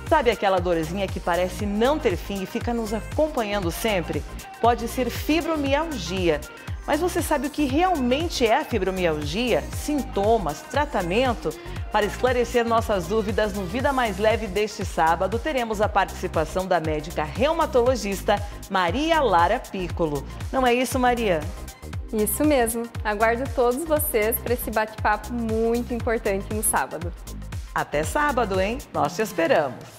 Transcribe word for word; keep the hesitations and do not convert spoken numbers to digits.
Sabe aquela dorzinha que parece não ter fim e fica nos acompanhando sempre? Pode ser fibromialgia. Mas você sabe o que realmente é a fibromialgia? Sintomas, tratamento? Para esclarecer nossas dúvidas no Vida Mais Leve deste sábado, teremos a participação da médica reumatologista Maria Lara Piccolo. Não é isso, Maria? Isso mesmo. Aguardo todos vocês para esse bate-papo muito importante no sábado. Até sábado, hein? Nós te esperamos.